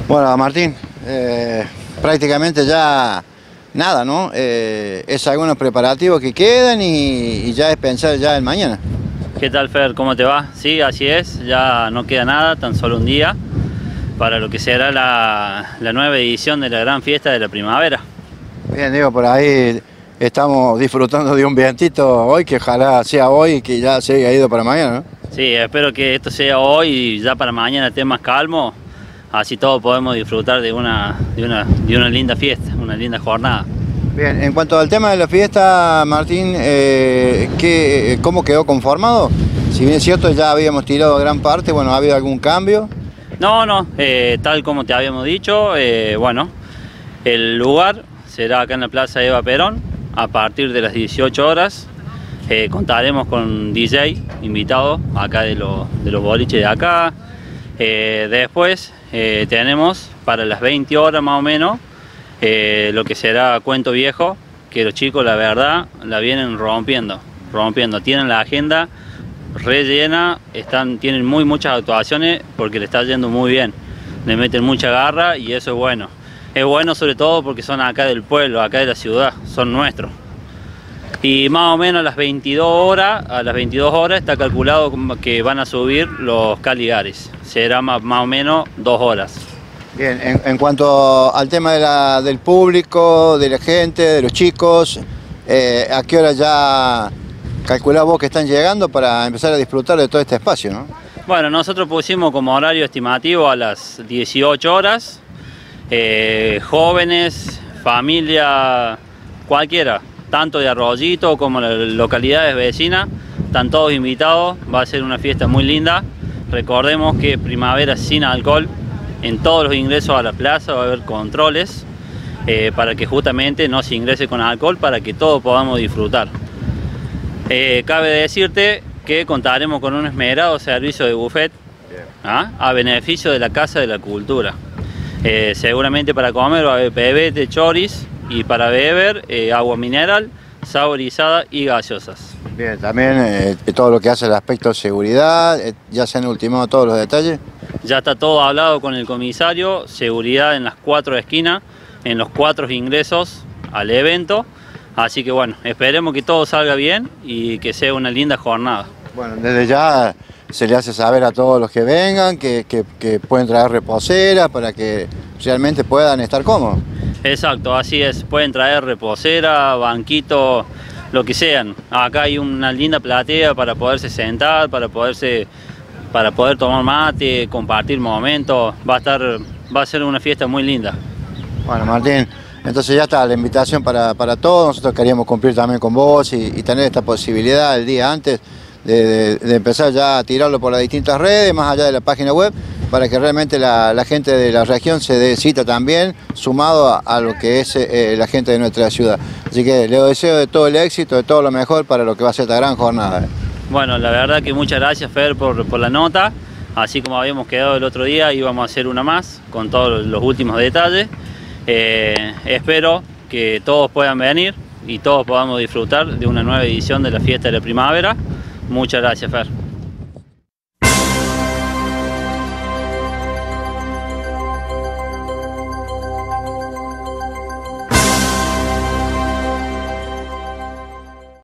Bueno, Martín, prácticamente ya nada, ¿no? Es algunos preparativos que quedan y ya es pensar ya en mañana. ¿Qué tal, Fer? ¿Cómo te va? Sí, así es, ya no queda nada, tan solo un día para lo que será la nueva edición de la gran fiesta de la primavera. Bien, digo, por ahí estamos disfrutando de un vientito hoy, que ojalá sea hoy y que ya se haya ido para mañana, ¿no? Sí, espero que esto sea hoy y ya para mañana esté más calmo, así todos podemos disfrutar de una linda fiesta, una linda jornada. Bien, en cuanto al tema de la fiesta, Martín, ¿cómo quedó conformado? Si bien es cierto, ya habíamos tirado gran parte, bueno, ¿ha habido algún cambio? No, tal como te habíamos dicho, bueno, el lugar será acá en la Plaza Eva Perón a partir de las 18 horas. Contaremos con DJ invitado acá de los boliches de acá. Después tenemos para las 20 horas más o menos lo que será Cuento Viejo, que los chicos la verdad la vienen rompiendo, tienen la agenda rellena, tienen muchas actuaciones porque le está yendo muy bien, le meten mucha garra y eso es bueno sobre todo porque son acá del pueblo, acá de la ciudad, son nuestros. Y más o menos a las 22 horas está calculado que van a subir los Caligares, será más o menos 2 horas. Bien, en cuanto al tema del público, de la gente, de los chicos, ¿a qué hora ya calculás vos que están llegando para empezar a disfrutar de todo este espacio, ¿no? Bueno, nosotros pusimos como horario estimativo a las 18 horas, jóvenes, familia, cualquiera, tanto de Arroyito como las localidades vecinas, están todos invitados, va a ser una fiesta muy linda. Recordemos que primavera sin alcohol. En todos los ingresos a la plaza va a haber controles para que justamente no se ingrese con alcohol, para que todos podamos disfrutar. Cabe decirte que contaremos con un esmerado servicio de buffet a beneficio de la Casa de la Cultura. Seguramente para comer va a haber pebete, choris y para beber agua mineral, saborizada y gaseosas. Bien, también todo lo que hace el aspecto de seguridad, ya se han ultimado todos los detalles. Ya está todo hablado con el comisario, seguridad en las 4 esquinas, en los 4 ingresos al evento. Así que bueno, esperemos que todo salga bien y que sea una linda jornada. Bueno, desde ya se le hace saber a todos los que vengan que pueden traer reposeras para que realmente puedan estar cómodos. Exacto, así es, pueden traer reposera, banquito, lo que sean. Acá hay una linda platea para poderse sentar, para poder tomar mate, compartir momentos. Va a ser una fiesta muy linda. Bueno, Martín, entonces ya está la invitación para todos. Nosotros queríamos cumplir también con vos y tener esta posibilidad el día antes de empezar ya a tirarlo por las distintas redes, más allá de la página web, para que realmente la gente de la región se dé cita también, sumado a lo que es la gente de nuestra ciudad. Así que les deseo de todo el éxito, de todo lo mejor para lo que va a ser esta gran jornada. Bueno, la verdad que muchas gracias, Fer, por la nota. Así como habíamos quedado el otro día, íbamos a hacer una más con todos los últimos detalles. Espero que todos puedan venir y todos podamos disfrutar de una nueva edición de la fiesta de la primavera. Muchas gracias, Fer.